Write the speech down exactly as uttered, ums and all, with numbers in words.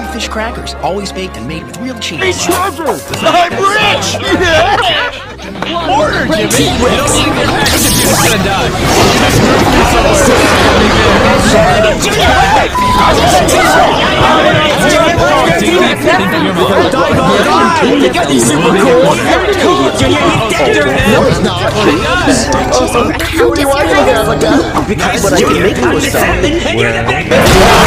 fish crackers, always baked and made with real cheese. Hey, Trevor! I'm rich! Order, Jimmy! You don't even He's gonna die. You got these super cool. No, it's not. How do you hide it? Because what I can make it with something.